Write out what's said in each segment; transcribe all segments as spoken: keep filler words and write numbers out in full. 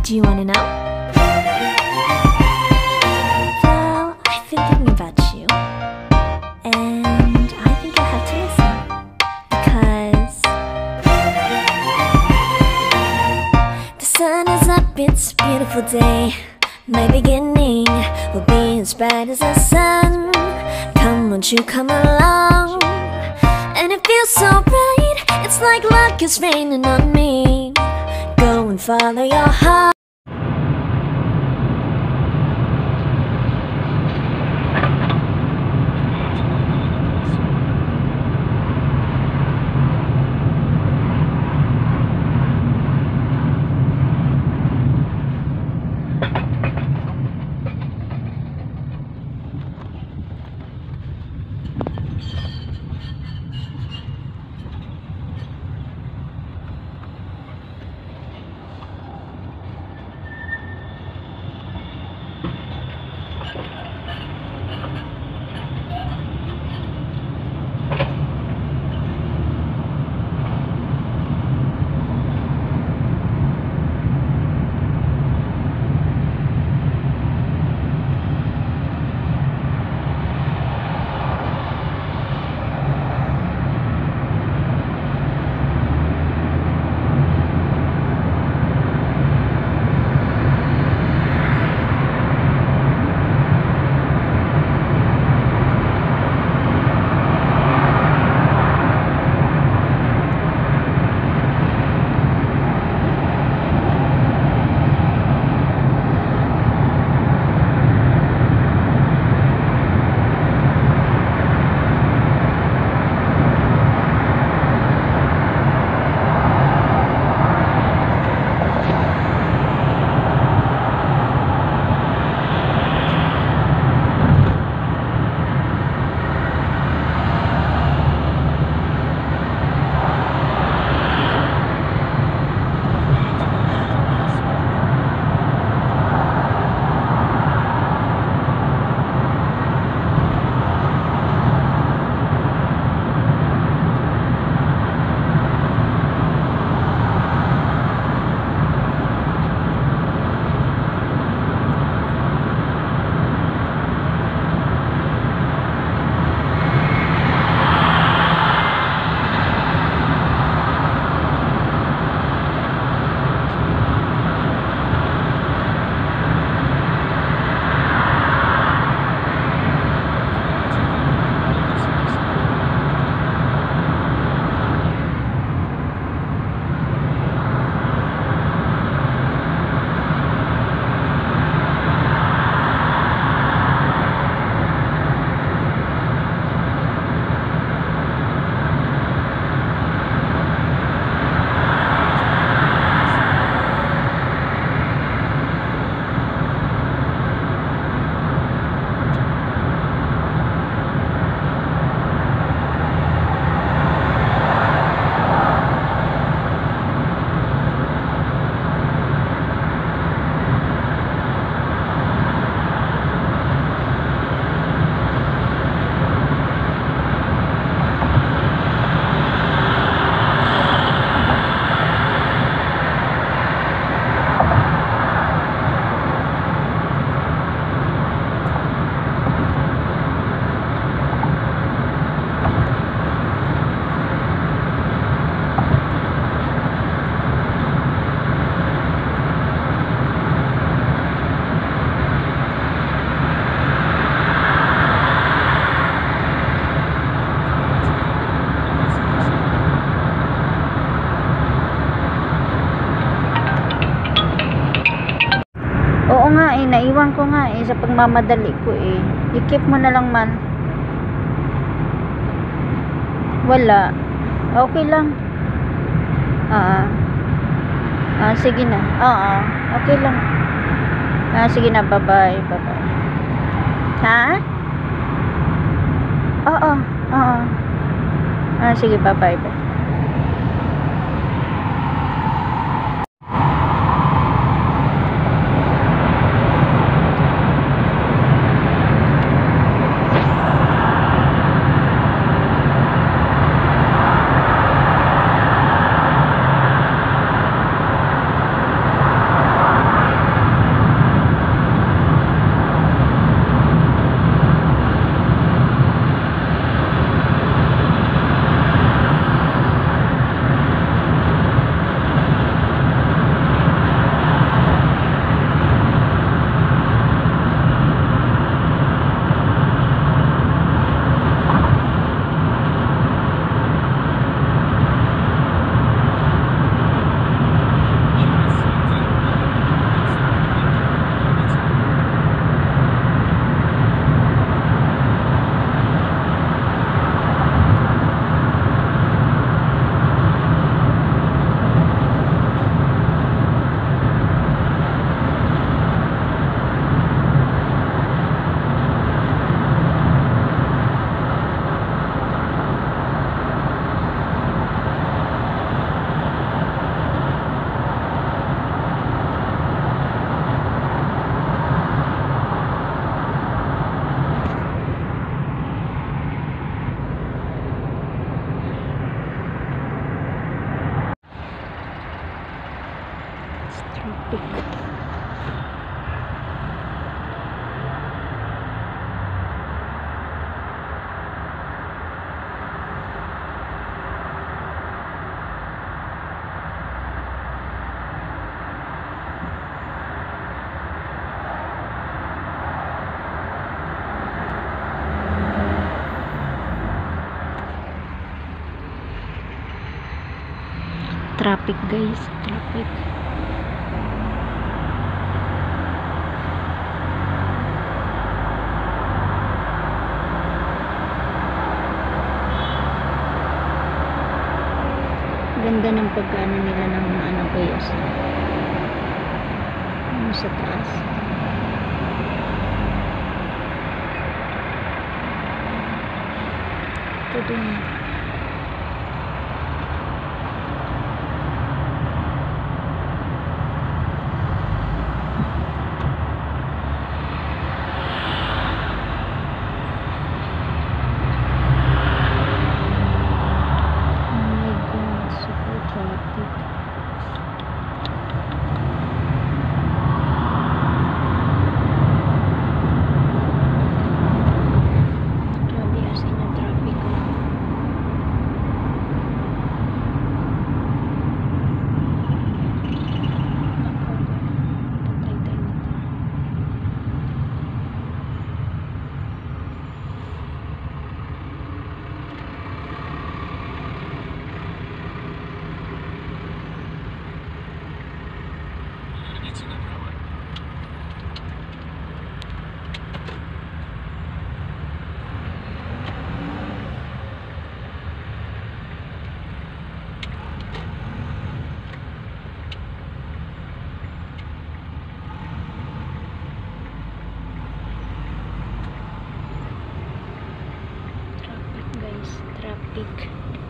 Do you wanna know? Well, I've been thinking about you, and I think I have to listen, because the sun is up, it's a beautiful day. My beginning will be as bright as the sun. Come, won't you come along? And it feels so bright, it's like luck is raining on me. Go and follow your heart. Oo nga eh, naiwan ko nga eh sa pagmamadali ko eh. I-keep mo na lang man. Wala. Okay lang. Ah. Ah, sige na. Oo, okay lang. Ah, sige na, bye-bye. Bye-bye. Ha? Oo, oo. Ah, sige, bye-bye. Bye. traffic. Traffic guys, traffic. Ganda ng pagkano nila ng ano guys. Ano sa taas. Ito dun. Traffic.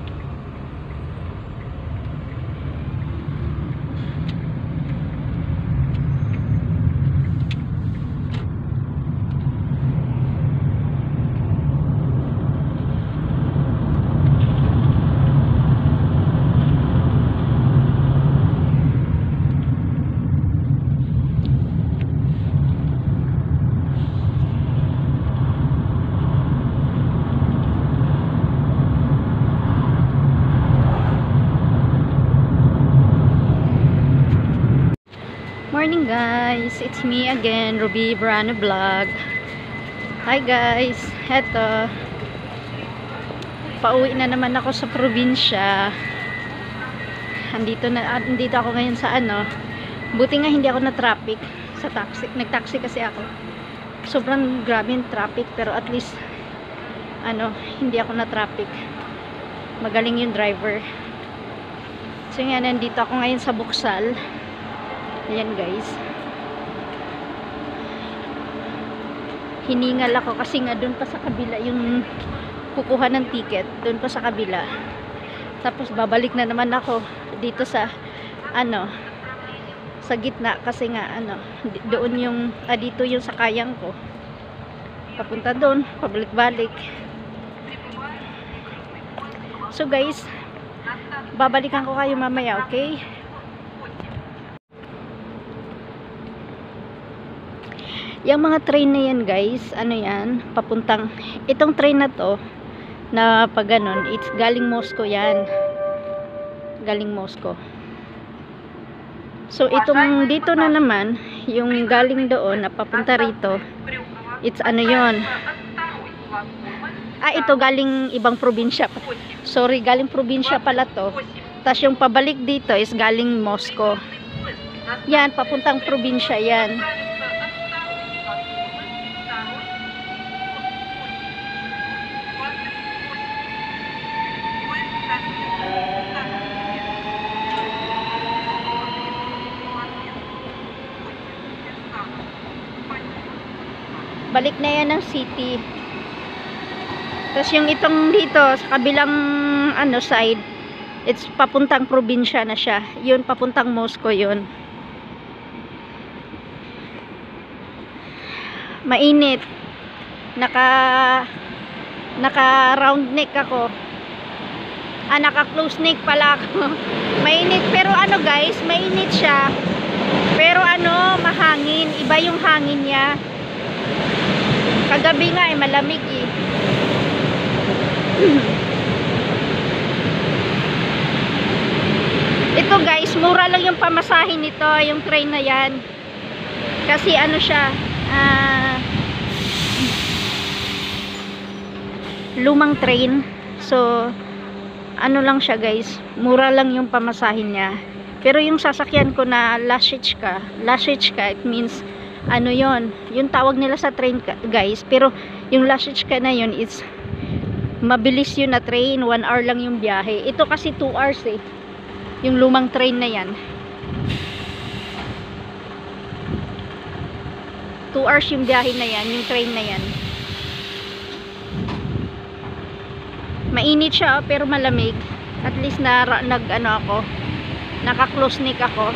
Morning guys, it's me again, Ruby Brano Vlog. Hi guys, eto pauwi na naman ako sa probinsya. Andito na, andito ako ngayon sa ano. Buti nga hindi ako na traffic sa taxi. Nag-taxi kasi ako. Sobrang grabe yung traffic, pero at least ano, hindi ako na traffic. Magaling yung driver. So nga, nandito ako ngayon sa Buksal. Ayan guys, hiningal ako kasi nga doon pa sa kabila yung kukuha ng ticket, doon pa sa kabila. Tapos babalik na naman ako dito sa ano, sa gitna kasi nga ano, doon yung ah, dito yung sakayang ko papunta doon, pabalik-balik. So guys, babalikan ko kayo mamaya, okay? Yung mga train na yan guys, ano yan, papuntang, itong train na to, na pag ganon, it's galing Moscow yan. Galing Moscow. So itong dito na naman, yung galing doon, na papunta rito, it's ano yon. Ah, ito galing ibang probinsya. Sorry, galing probinsya pala to. Tapos yung pabalik dito is galing Moscow. Yan, papuntang probinsya yan. Balik na yan ng city. Tapos yung itong dito sa kabilang ano side, it's papuntang probinsya na siya. Yun papuntang Moscow yun. Mainit. Naka naka round neck ako. Ah, naka close neck pala ako. Mainit, pero ano guys, mainit siya. Pero ano, mahangin. Iba yung hangin niya. Kagabi nga eh, malamig eh. Ito guys, mura lang yung pamasahin nito, yung train na yan. Kasi ano siya, ah, lumang train. So, ano lang siya guys, mura lang yung pamasahin niya. Pero yung sasakyan ko na Lashichka, Lashichka, it means, ano yon, yung tawag nila sa train guys. Pero yung Lashichka na yun, it's mabilis yun na train, one hour lang yung biyahe. Ito kasi two hours eh. Yung lumang train na yan, two hours yung biyahe na yan, yung train na yan. Mainit siya pero malamig. At least na nag ano ako, naka-close neck ako.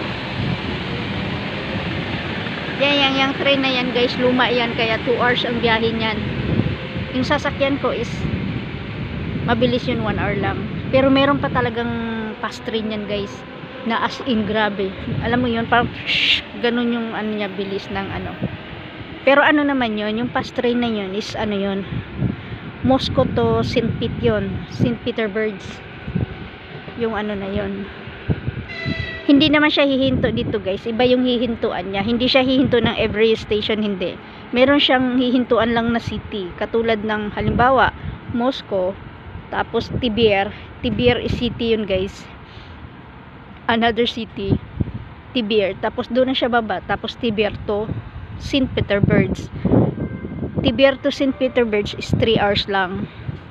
Yan, yan, yung train na yan guys, luma yan, kaya two hours ang biyahe niyan. Yung sasakyan ko is mabilis yun, one hour lang. Pero meron pa talagang fast train yan guys, na as in grabe. Alam mo yun, parang shh, ganun yung ano niya, bilis ng ano. Pero ano naman yun, yung fast train na yun is ano yun, Moscow to Saint Pete yun, Saint Petersburg yung ano na yun. Hindi naman siya hihinto dito guys, iba yung hihintuan niya. Hindi siya hihinto ng every station, hindi. Meron siyang hihintuan lang na city, katulad ng halimbawa Moscow, tapos Tver. Tver is city yun guys, another city, Tver. Tapos doon na siya baba, tapos Tver to Saint Petersburg. Tver to Saint Petersburg is three hours lang.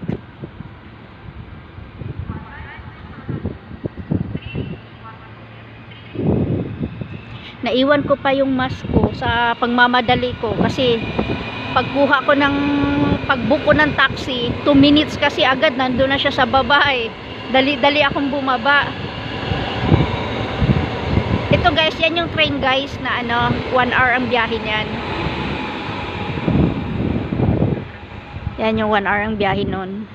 Naiwan ko pa yung mask ko sa pagmamadali ko kasi pagkuha ko ng pagbook ko ng taxi, two minutes kasi agad nandoon na siya sa baba eh. Dali-dali akong bumaba. Ito guys, yan yung train guys na ano, one hour ang biyahe niyan. Yan yung one hour ang biyahe nun.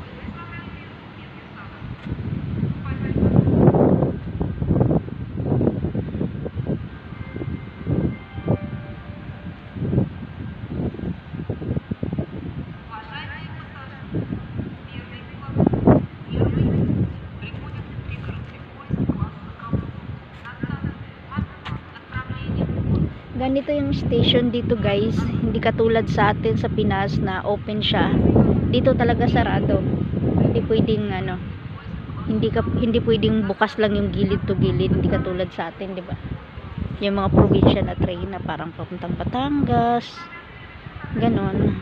Ganito yung station dito guys, hindi katulad sa atin sa Pinas na open siya. Dito talaga sarado. Hindi pwedeng ano, hindi ka hindi pwedeng bukas lang yung gilid to gilid, hindi katulad sa atin, 'di ba? Yung mga probinsya na train na parang papuntang Batangas. Ganon.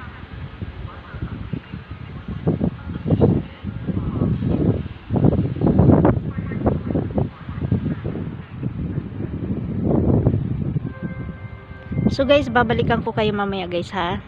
So guys, babalikan ko kayo mamaya guys ha.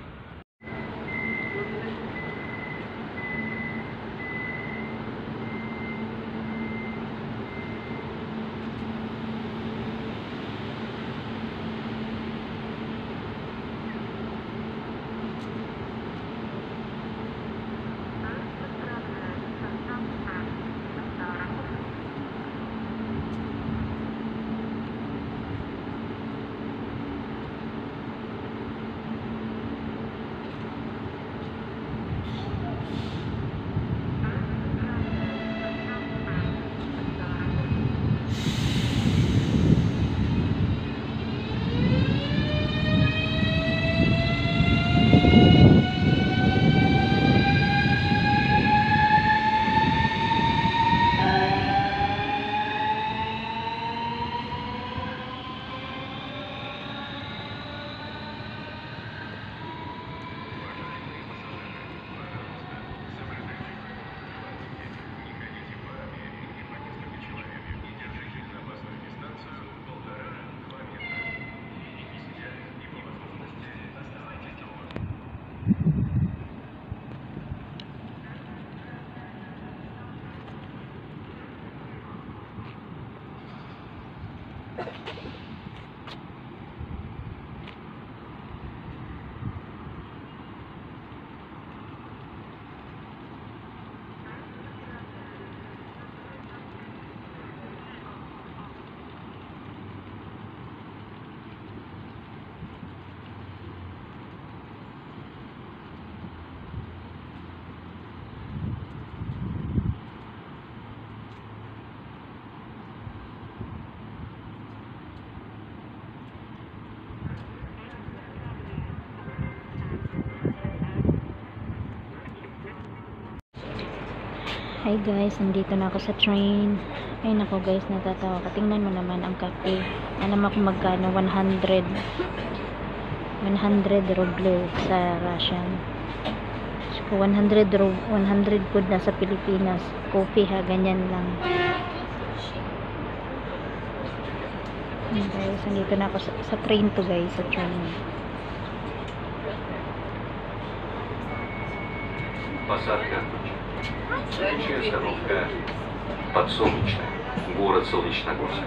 Hi guys, nandito na ako sa train. Ay nako guys, natatawa ka. Tingnan mo naman ang kape. Alam mo kung magkano? one hundred one hundred ruble sa Russian. So, one hundred one hundred po na sa Pilipinas. Coffee ha, ganyan lang. Guys, nandito na ako sa, sa train to guys, sa train. Посадка. Следующая остановка Подсолнечная, город Солнечногорск.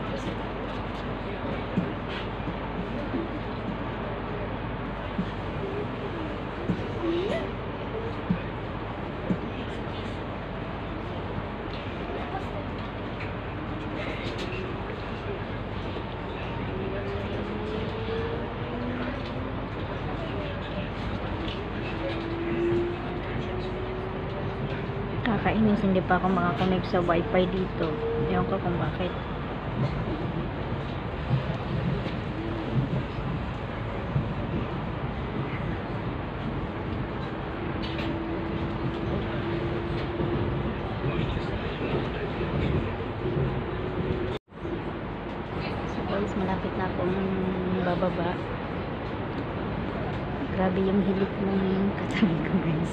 Kakainis, hindi pa ako makakonect sa wifi dito. Ewan ko kung bakit. So guys, malapit na akong bababa. Grabe yung hilik ng katabi ko guys.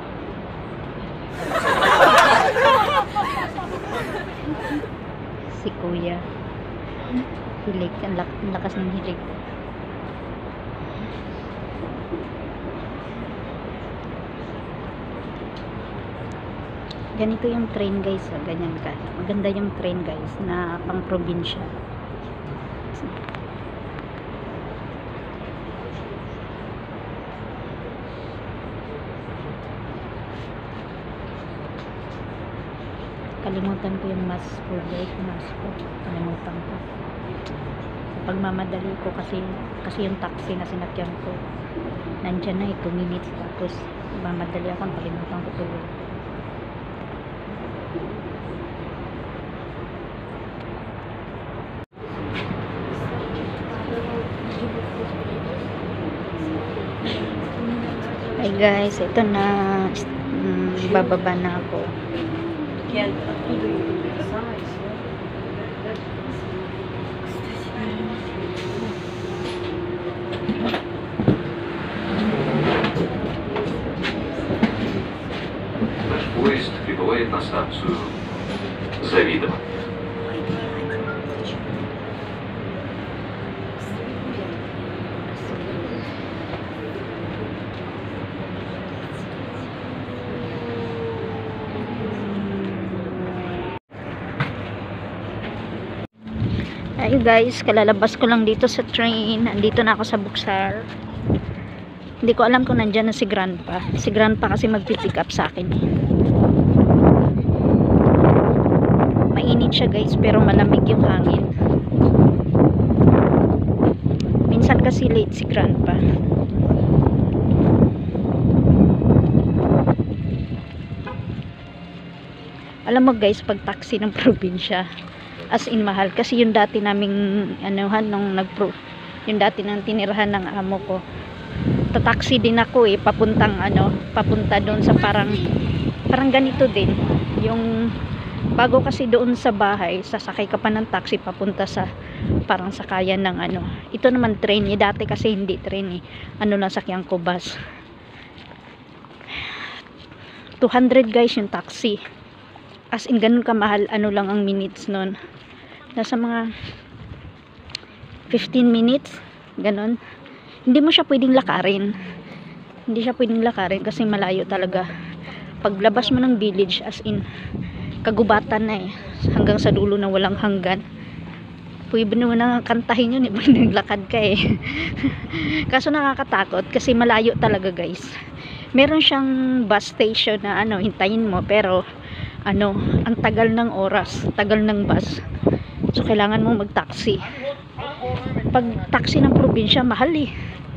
Si kuya hilig, ang, lak ang lakas ng hilig. Ganito yung train guys, ah. Ganyan ka, maganda yung train guys na pang probinsya. Kalimutan ko yung mask ko, like mask ko, kalimutan ko. Pagmamadali ko kasi kasi yung taxi na sinakyan ko nandyan na eh, two minutes, tapos mamadali ako, kalimutan ko tuloy. Hey guys, ito na, um, bababa na ako. Can't ottуда ее самое Наш поезд прибывает на станцию Завидово. Ay guys, kalalabas ko lang dito sa train. Andito na ako sa Buxar. Hindi ko alam kung nandyan na si Grandpa. Si Grandpa kasi magpipick up sa akin. Mainit siya guys, pero malamig yung hangin. Minsan kasi late si Grandpa. Alam mo guys, pag taxi ng probinsya, as in mahal, kasi yung dati naming anuhan nung nagpro yung dati nang tinirahan ng amo ko, tataxi din ako eh, papuntang ano, papunta doon sa parang parang ganito din yung bago kasi doon sa bahay, sasakay ka pa ng taxi papunta sa parang sakayan ng ano, ito naman train eh, dati kasi hindi train eh, ano lang sakyan ko, bus. Two hundred guys yung taxi, as in ganun kamahal, ano lang ang minutes nun, nasa mga fifteen minutes, ganun. Hindi mo siya pwedeng lakarin, hindi siya pwedeng lakarin kasi malayo talaga. Paglabas mo ng village, as in kagubatan na eh, hanggang sa dulo na walang hanggan. Pwede mo na kantahin yun eh, pag naglakad ka eh. Kaso nakakatakot kasi malayo talaga guys. Meron siyang bus station na ano, hintayin mo, pero ano, ang tagal ng oras, tagal ng bus. So kailangan mo mag-taxi. Pag taxi ng probinsya, mahal eh.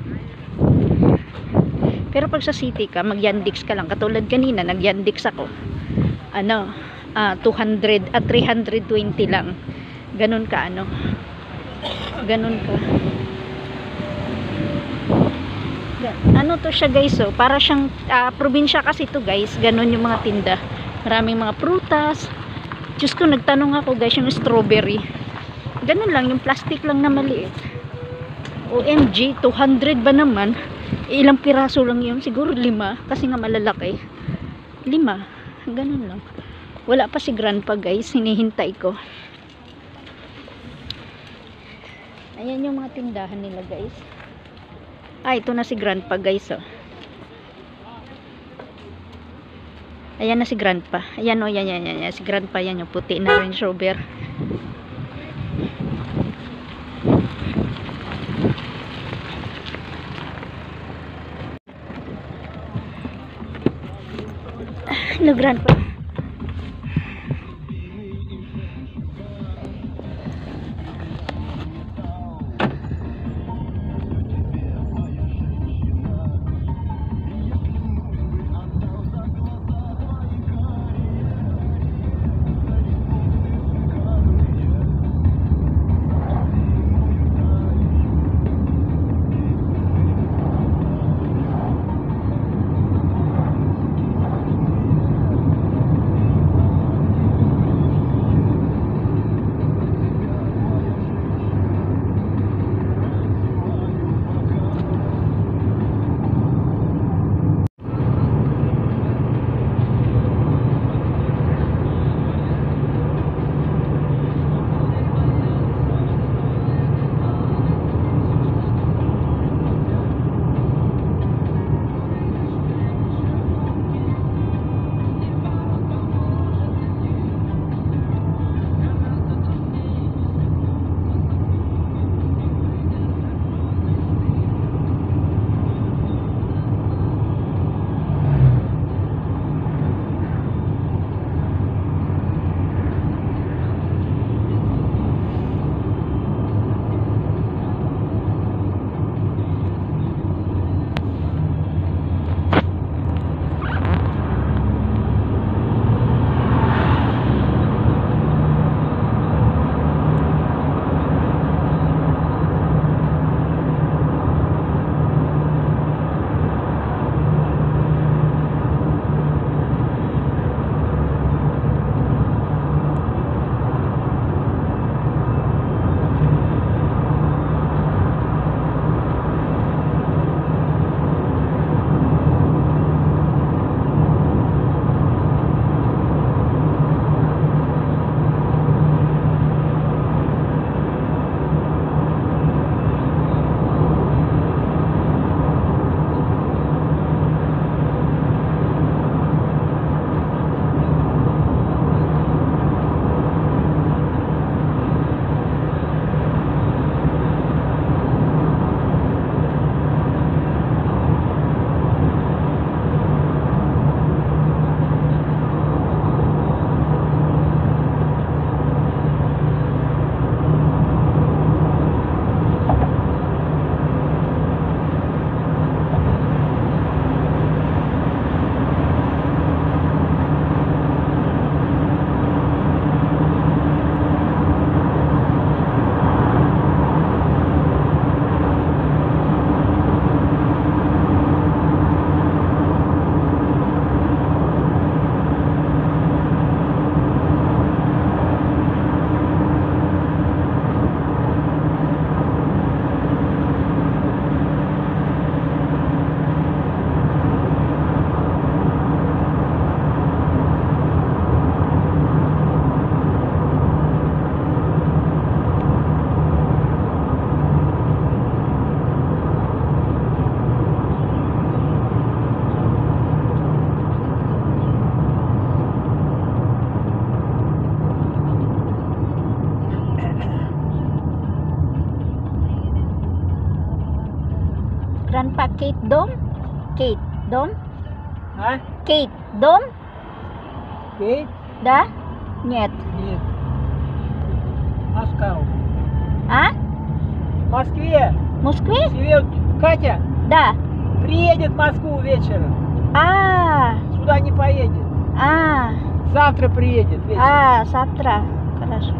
Pero pag sa city ka, mag-Yandex ka lang. Katulad kanina, nag-Yandex ako. Ano, uh, two hundred at three hundred twenty lang. Ganun ka, ano. Ganun ka. Ano to siya guys, oh. Para siyang uh, probinsya kasi to guys. Ganun yung mga tinda. Maraming mga prutas. Diyos ko, nagtanong ako guys, yung strawberry. Ganun lang, yung plastic lang na maliit. O M G, two hundred ba naman? Ilang piraso lang yun? Siguro lima. Kasi nga malalaki. Lima. Ganun lang. Wala pa si grandpa guys. Hinihintay ko. Ayan yung mga tindahan nila guys. Ah, ito na si grandpa guys. Oh. Ayan na si grandpa. Ayan o, oh, yan, yan, yan, yan. Si grandpa yan yung puti na Range Rover. Hello grandpa. Grandpa, Kate Dom? Kate Dom? А? Kate Dom? Кейт? Да? Нет. Нет. Москва. А? В Москве. В Москве? Живет Катя. Да. Приедет в Москву вечером. А, Сюда не поедет. а, Завтра приедет вечером. а, завтра. Хорошо.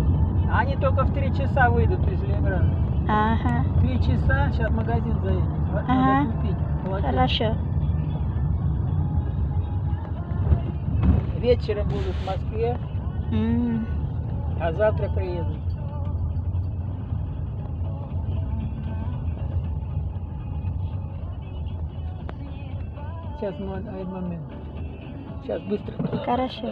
Они только в три часа выйдут из Ленинграда. Ага. Три часа, сейчас в магазин заедем. Надо Ага. купить полотенце. Хорошо. Вечером буду в Москве, М. а завтра приеду. Сейчас, мо- один момент. Сейчас, быстро. Хорошо.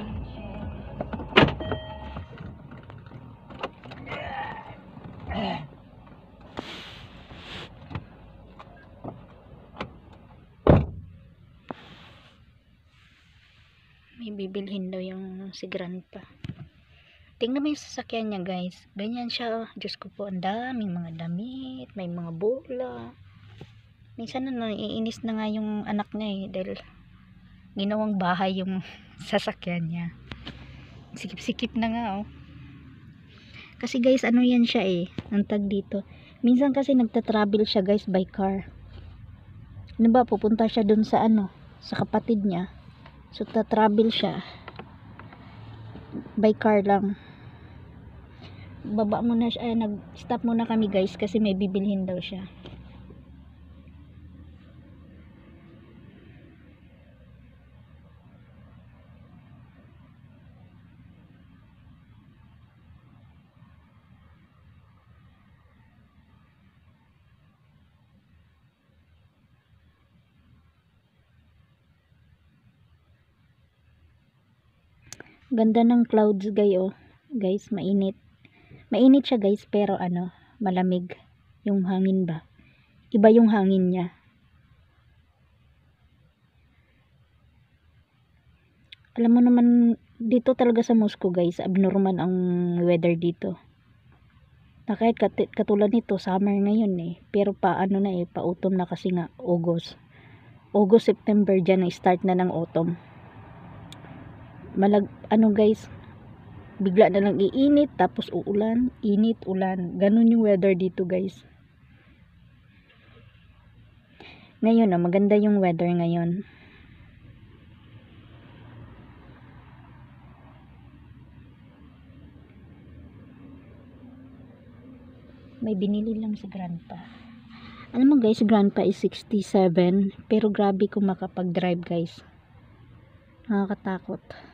May bibilhin daw yung si Grandpa. Tingnan mo yung sasakyan niya, guys. Ganyan siya. Oh. Diyos ko po, ang daming mga damit, may mga bola. Minsan na naiinis na nga yung anak niya eh, dahil ginawang bahay yung sasakyan niya. Sikip-sikip na nga oh. Kasi guys, ano yan siya eh, ang tag dito. Minsan kasi nagta-travel siya guys by car. Ano ba, pupunta siya dun sa ano, sa kapatid niya. So ta-travel siya by car lang. Baba muna siya, eh, nag-stop muna kami guys kasi may bibilhin daw siya. Ganda ng clouds guys oh. Guys, mainit. Mainit siya guys, pero ano, malamig yung hangin ba. Iba yung hangin niya. Alam mo naman, dito talaga sa Moscow guys, abnormal ang weather dito. Na kahit kat katulad nito, summer ngayon eh. Pero pa ano na eh, pa autumn na kasi nga, August. August, September dyan na start na ng autumn. Malag, ano guys, bigla na lang iinit, tapos uulan, init, ulan. Ganun yung weather dito guys. Ngayon na, maganda yung weather ngayon. May binili lang si Grandpa. Alam mo guys, si Grandpa is sixty-seven, pero grabe kung makapag-drive guys. Nakakatakot.